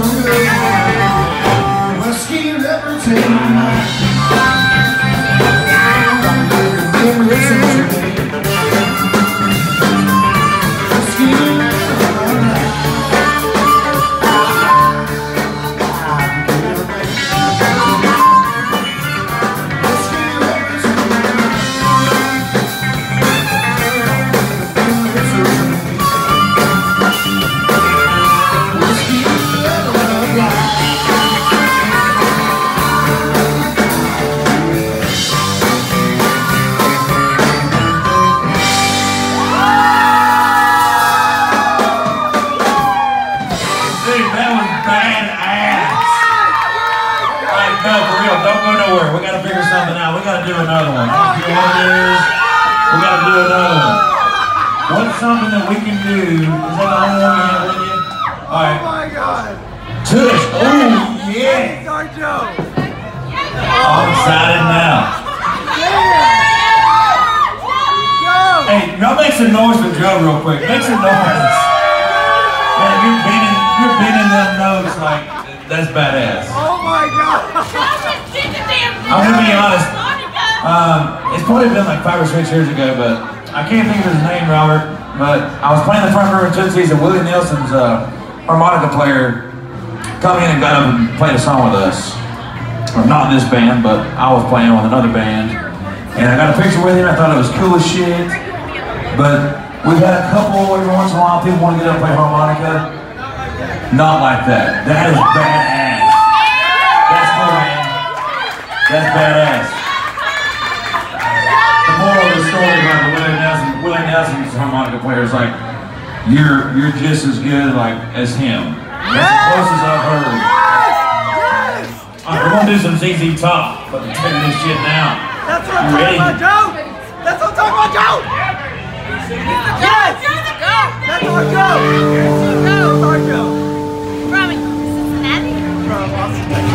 We gotta figure something out. We gotta do another one. I don't care what it is. We gotta do another one. What's something that we can do? Is that the only one you have with you? Alright. Oh my god. Tush. Oh yeah. Sorry, Joe. I'm excited now. Hey, y'all make some noise for Joe real quick. Make some noise. Man, you're bending them notes like that's badass. Oh my god. I'm gonna be honest. It's probably been like 5 or 6 years ago, but I can't think of his name, Robert. But I was playing the front row in Tootsie's, and Willie Nelson's harmonica player come in and got up and played a song with us. Or not in this band, but I was playing with another band. And I got a picture with him. I thought it was cool as shit. But we've had a couple every once in a while. People want to get up and play harmonica. Not like that. That is badass. That's cool, man. That's badass. The moral of the story about the Willie Nelson's harmonica player is like, you're just as good like as him. That's the closest I've heard. Alright, we're gonna do some ZZ Top, but we're taking this shit now. That's what I'm talking about, Joe. That's what I'm talking about, Joe. Yes. That's our Joe. That's our Joe. From Cincinnati? From Austin.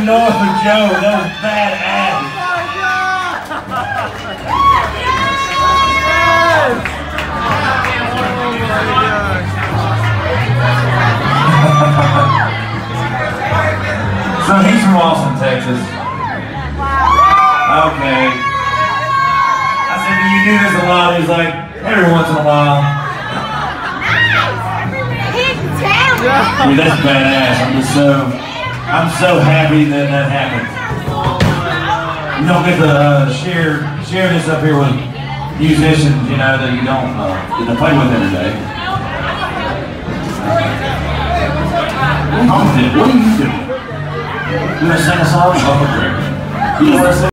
north of Joe. That was badass. So he's from Austin, Texas. Okay. I said, do you do this a lot? He's like, every once in a while. Dude, that's badass. I'm so happy that that happened. You don't get to share this up here with musicians, you know, that you don't get to play with every day. What are you doing? You want to sing a song? You want to sing?